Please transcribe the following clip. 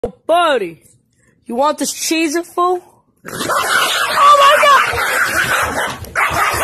Buddy, you want this cheese, fool? Oh my god!